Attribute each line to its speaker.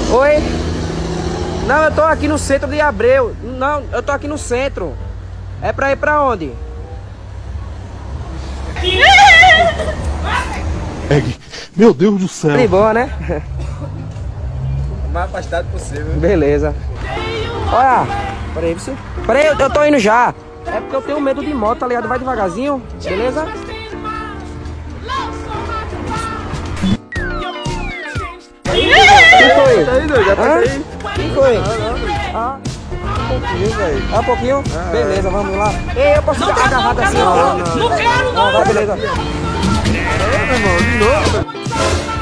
Speaker 1: Oi? Não, eu tô aqui no centro de Abreu. Não, eu tô aqui no centro. É pra ir pra onde?
Speaker 2: Meu Deus do céu.
Speaker 1: De boa, né?
Speaker 3: O mais afastado possível.
Speaker 1: Beleza. Olha, peraí, você. Peraí, eu tô indo já. É porque eu tenho medo de moto, tá ligado? Vai devagarzinho, beleza? Quem foi?
Speaker 3: Tá aí, doido? Já tá aí?
Speaker 1: Quem foi?
Speaker 3: Um pouquinho, velho.
Speaker 1: Ah, um pouquinho? Beleza, vamos lá. Ei, eu posso ficar agarrado assim?
Speaker 4: Não quero, não!
Speaker 1: Vai, beleza.
Speaker 3: Meu irmão, de novo.